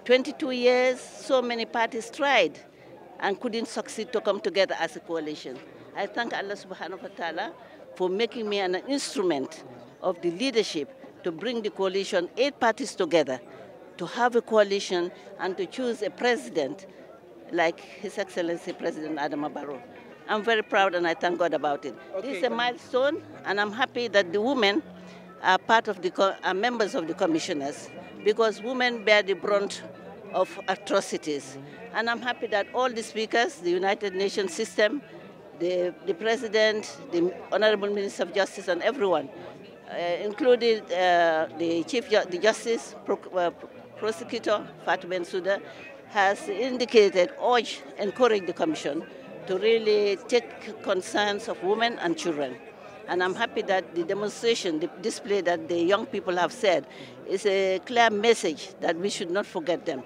22 years, so many parties tried and couldn't succeed to come together as a coalition. I thank Allah subhanahu wa ta'ala for making me an instrument of the leadership to bring the coalition, 8 parties together, to have a coalition and to choose a president like His Excellency President Adama Barrow. I'm very proud and I thank God about it. Okay. This is a milestone, and I'm happy that the women are part of are members of the commissioners, because women bear the brunt of atrocities. And I'm happy that all the speakers, the United Nations system, the President, the Honorable Minister of Justice, and everyone, including the Justice Prosecutor Fatou Bensouda, has indicated, urged, encouraged the Commission to really take concerns of women and children. And I'm happy that the demonstration, the display that the young people have said is a clear message that we should not forget them.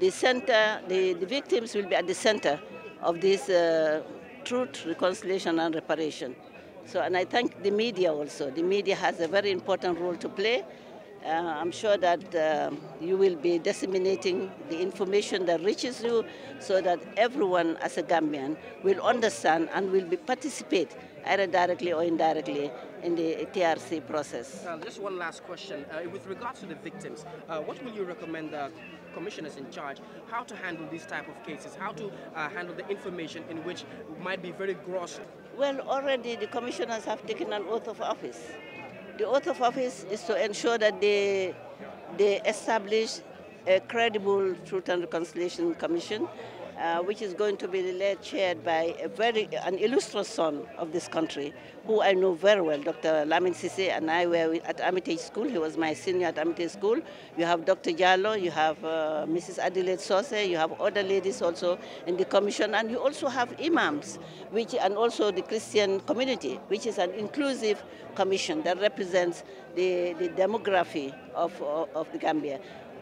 The victims will be at the center of this truth, reconciliation, and reparation. So, and I thank the media also. The media has a very important role to play. I'm sure that you will be disseminating the information that reaches you so that everyone as a Gambian will understand and will participate either directly or indirectly in the TRC process. Just one last question. With regards to the victims, what will you recommend the commissioners in charge how to handle these type of cases, how to handle the information in which might be very gross? Well, already the commissioners have taken an oath of office. The oath of office is to ensure that they establish a credible Truth and Reconciliation Commission, which is going to be led, chaired by an illustrious son of this country, who I know very well. Dr. Lamin Sise and I were at Armitage School. He was my senior at Armitage School. You have Dr. Jallo, you have Mrs. Adelaide Sose, you have other ladies also in the commission, and you also have imams, and also the Christian community, which is an inclusive commission that represents the demography of the Gambia.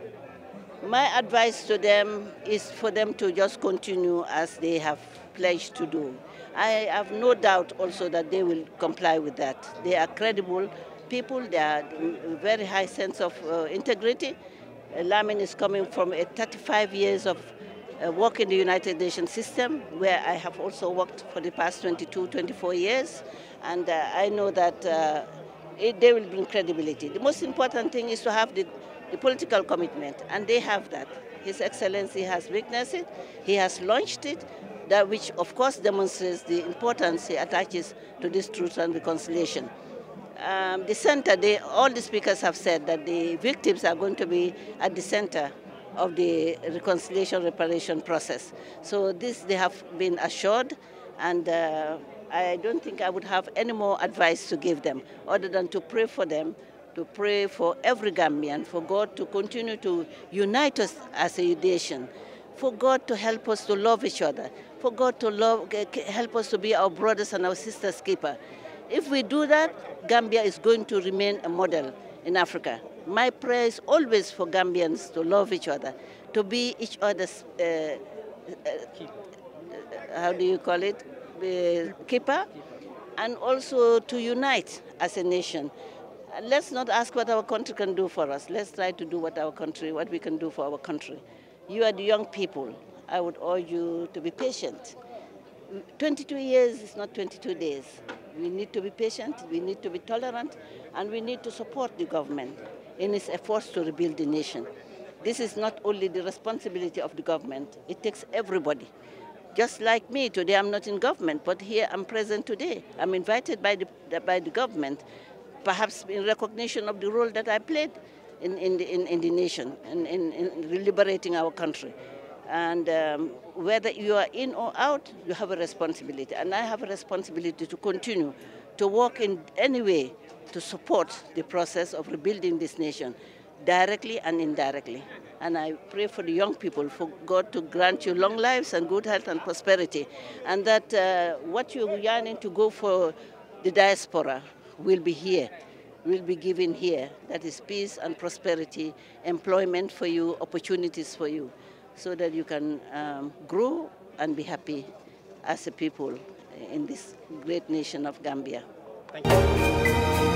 My advice to them is for them to just continue as they have pledged to do. I have no doubt also that they will comply with that. They are credible people. They are a very high sense of integrity. Lamin is coming from 35 years of work in the United Nations system, where I have also worked for the past 22, 24 years. And I know that they will bring credibility. The most important thing is to have the political commitment, and they have that. His Excellency has witnessed it, he has launched it, which of course demonstrates the importance he attaches to this truth and reconciliation. The center, all the speakers have said that the victims are going to be at the center of the reconciliation reparation process. So this they have been assured, and I don't think I would have any more advice to give them other than to pray for them, to pray for every Gambian, for God to continue to unite us as a nation, for God to help us to love each other, for God to help us to be our brothers and our sisters' keeper. If we do that, Gambia is going to remain a model in Africa. My prayer is always for Gambians to love each other, to be each other's, how do you call it, keeper, and also to unite as a nation. Let's not ask what our country can do for us. Let's try to do what we can do for our country. You are the young people. I would urge you to be patient. 22 years is not 22 days. We need to be patient, we need to be tolerant, and we need to support the government in its efforts to rebuild the nation. This is not only the responsibility of the government, it takes everybody. Just like me, today I'm not in government, but here I'm present today. I'm invited by the government, perhaps in recognition of the role that I played in the nation, in liberating our country. And whether you are in or out, you have a responsibility. And I have a responsibility to continue to work in any way to support the process of rebuilding this nation, directly and indirectly. And I pray for the young people, for God to grant you long lives and good health and prosperity, and that what you're yearning to go for the diaspora will be here, will be given here. That is peace and prosperity, employment for you, opportunities for you, so that you can grow and be happy as a people in this great nation of Gambia. Thank you.